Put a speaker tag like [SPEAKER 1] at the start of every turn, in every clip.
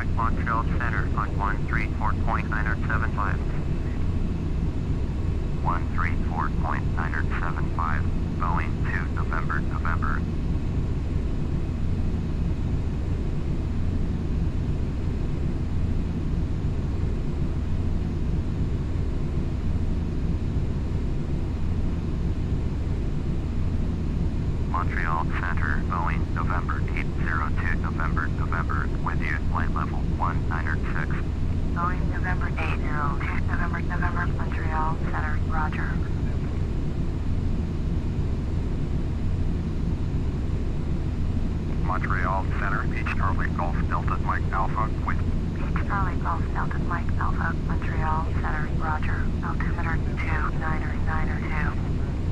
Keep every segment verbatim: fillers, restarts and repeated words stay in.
[SPEAKER 1] Montreal Center on one three four point nine seven five. one three four point nine seven five, Boeing two November, November. Montreal Center, Boeing, November eight zero two, November, November, with you, flight level one nine six. Boeing, November eight zero two, November, November, Montreal Center, roger. Montreal Center, Beach Charlie Golf Delta Mike Alpha, with Beach Charlie Golf Delta Mike Alpha, Montreal Center, roger, altimeter two niner niner two.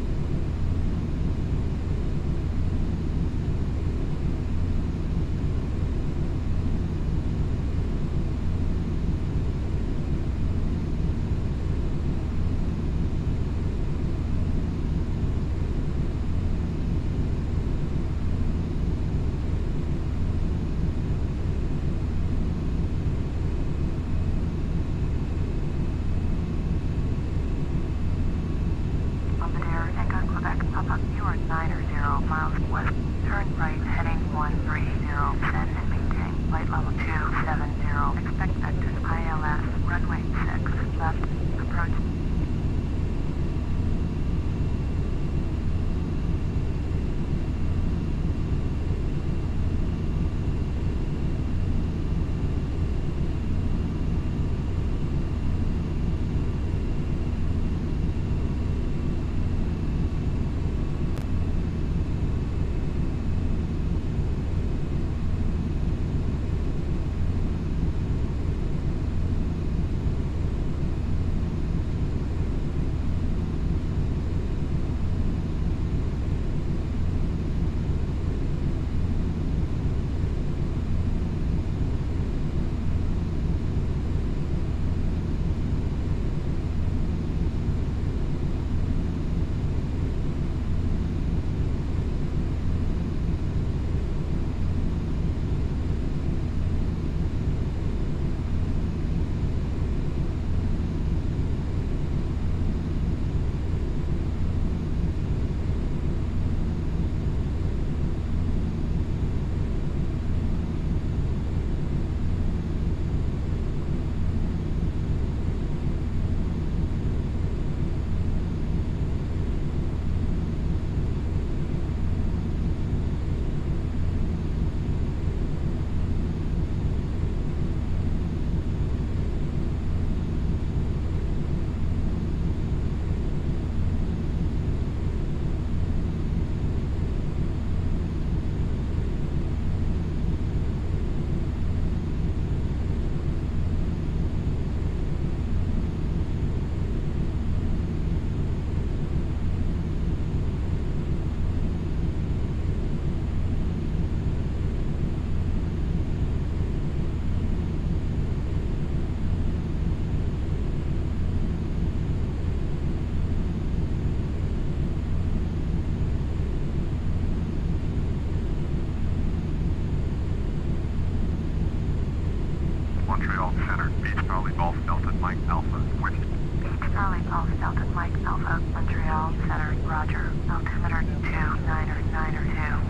[SPEAKER 1] Montreal Center, Beach Charlie Golf Delta Mike Alpha, with Beach Charlie Golf Delta Mike Alpha, Montreal Center, roger, altimeter two niner niner two.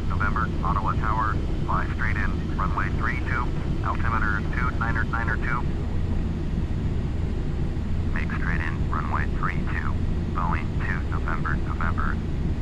[SPEAKER 1] November, November, Ottawa Tower, fly straight in, runway three two, altimeter two niner niner two. Make straight in, runway three two, Boeing two, November, November.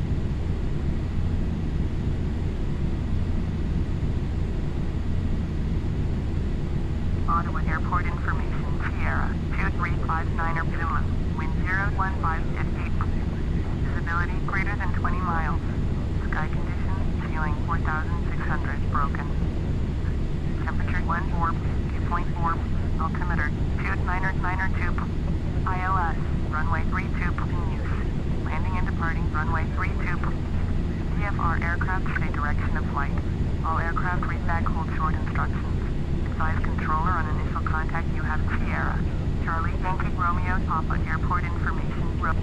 [SPEAKER 1] Ottawa Airport information, Sierra, two three five niner Zulu, wind zero one five fifty, visibility greater than twenty miles, sky conditions, ceiling four thousand six hundred, broken, temperature one four, two point four, altimeter two niner niner two, I L S, runway three two continues, landing and departing runway three two, C F R aircraft stay direction of flight, all aircraft read back hold short instructions. Advise controller on initial contact you have Sierra. Charlie Yankee Romeo Papa Airport information. Ro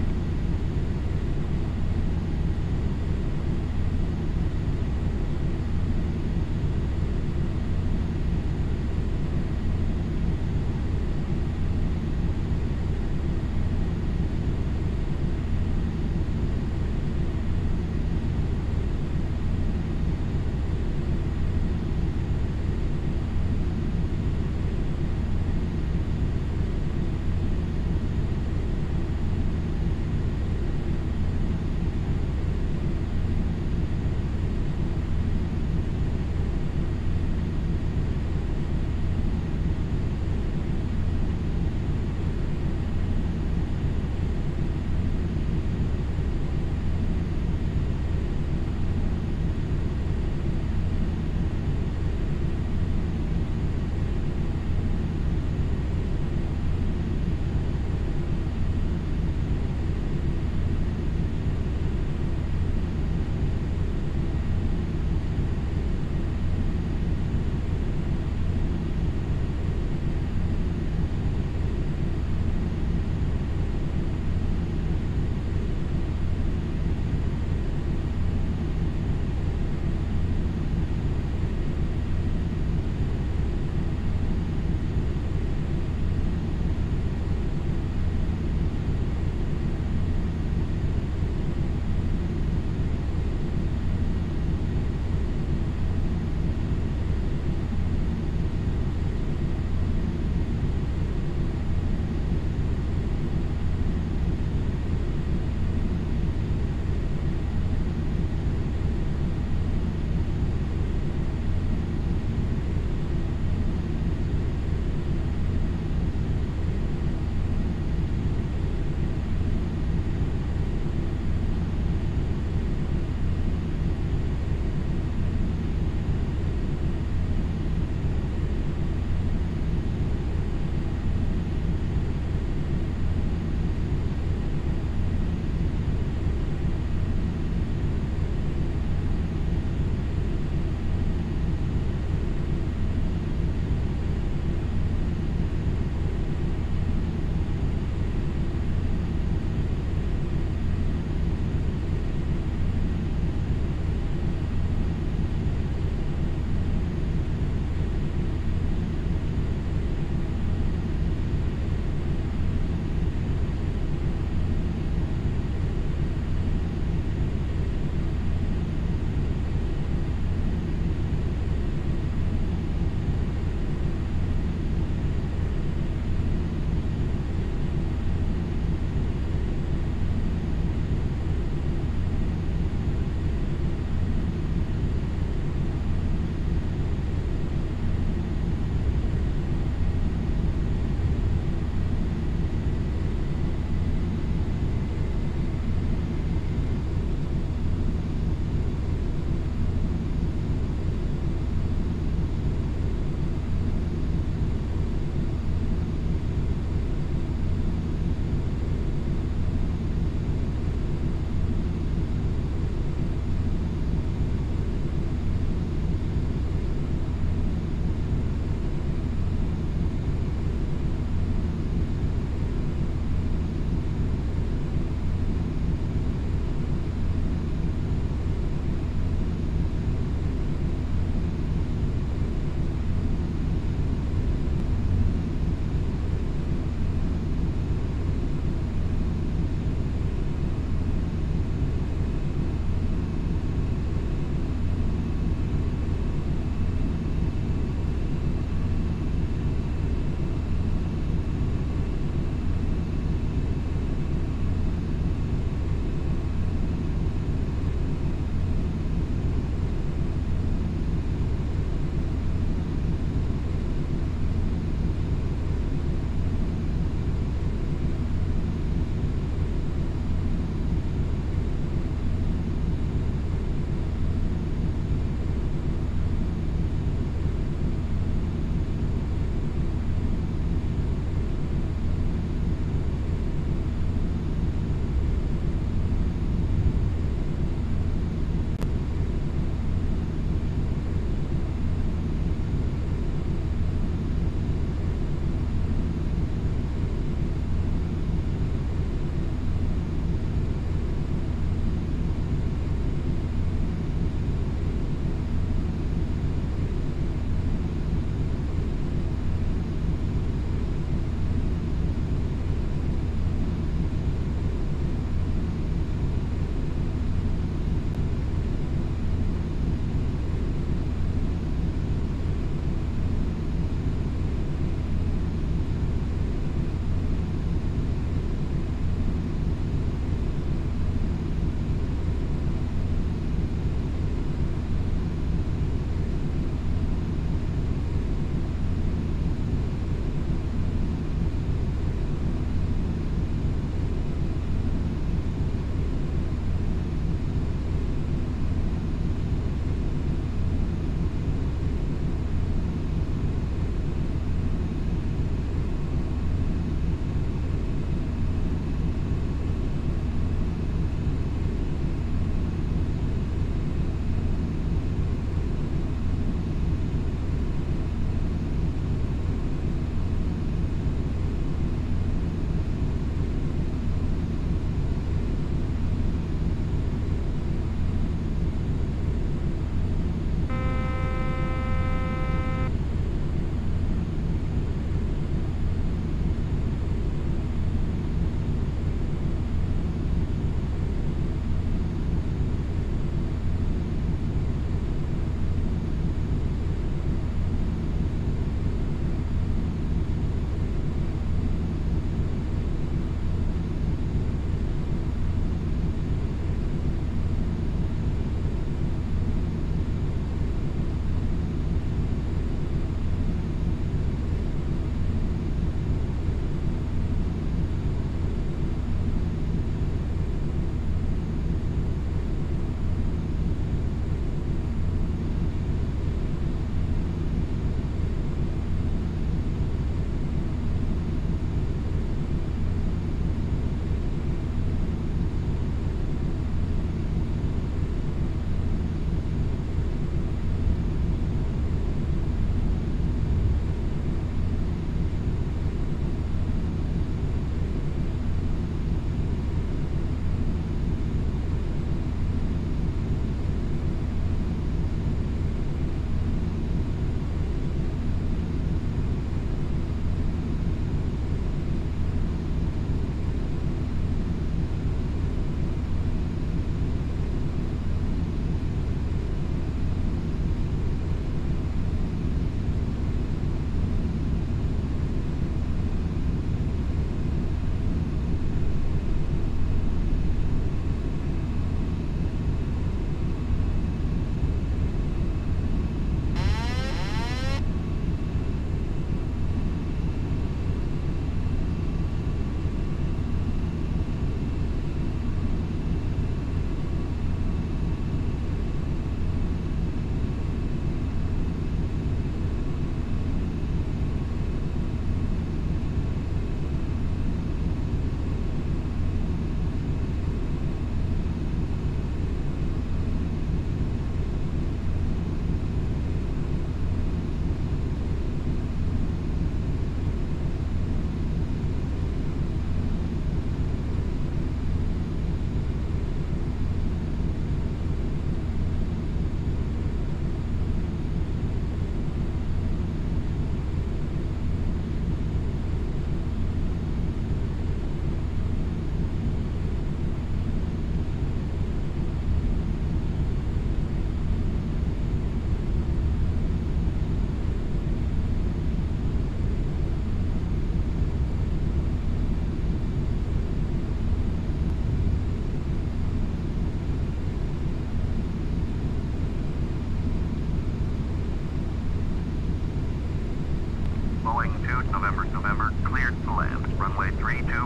[SPEAKER 1] two, November, November, cleared to land. Runway three two.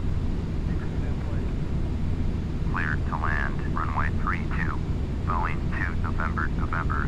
[SPEAKER 1] Cleared to land. Runway three two. Boeing two, November, November.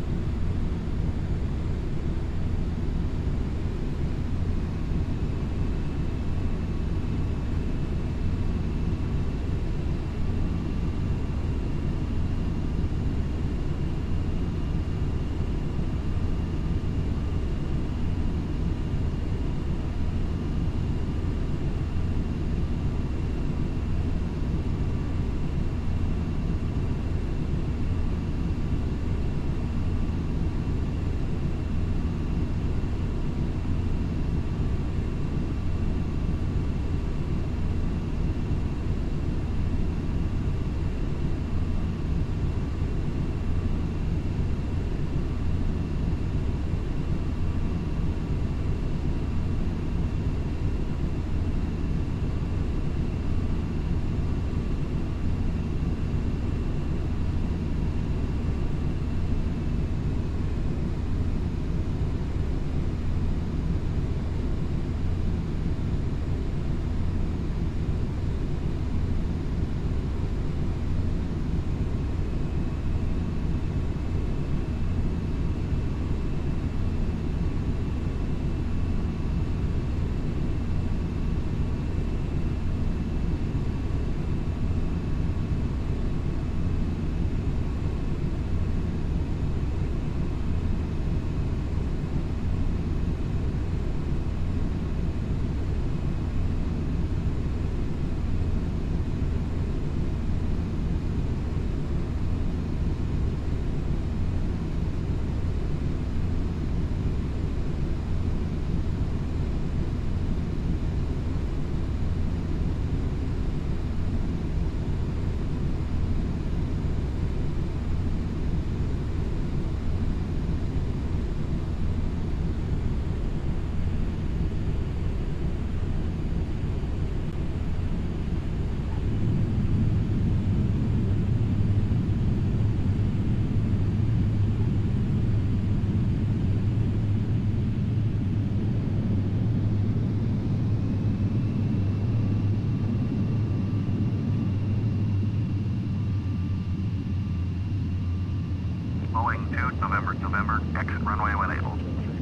[SPEAKER 1] Boeing two, November, November, exit runway when able.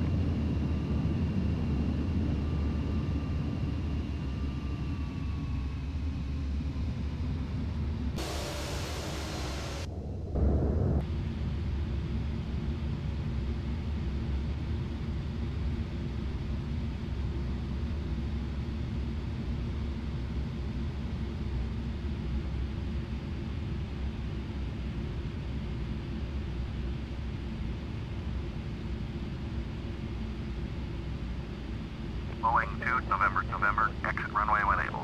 [SPEAKER 1] Boeing two, November, November, exit runway when able.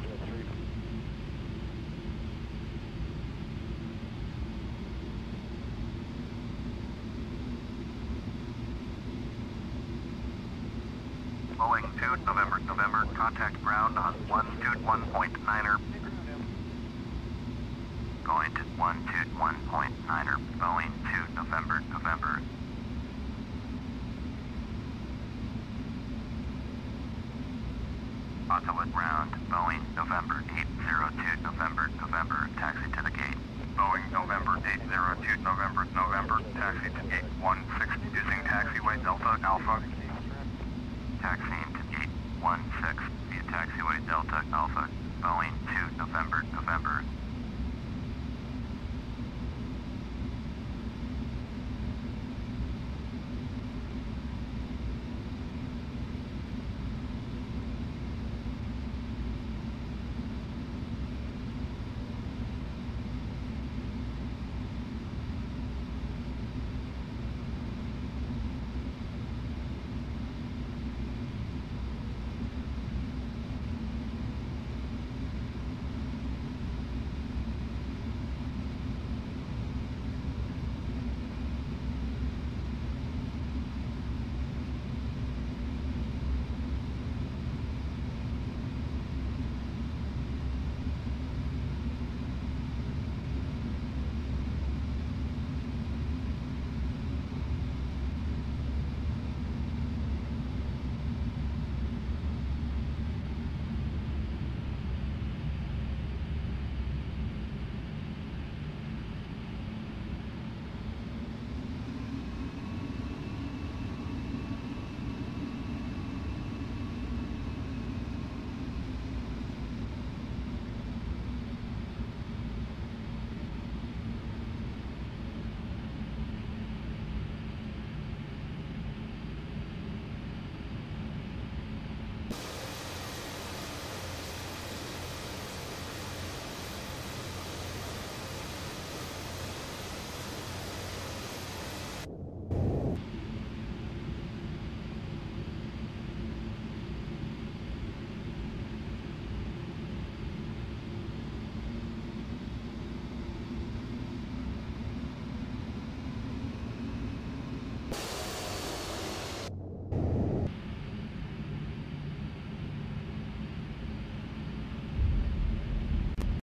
[SPEAKER 1] Boeing two, November, November, contact ground on one two one point niner. Going to one two one point niner, Boeing two, November, November. Ottawa ground, Boeing November eight zero two, November, November, taxi to the gate. Boeing November eight zero two, November, November, taxi to gate one six using taxiway Delta Alpha. Taxiing to gate one six via taxiway Delta Alpha, Boeing two, November, November.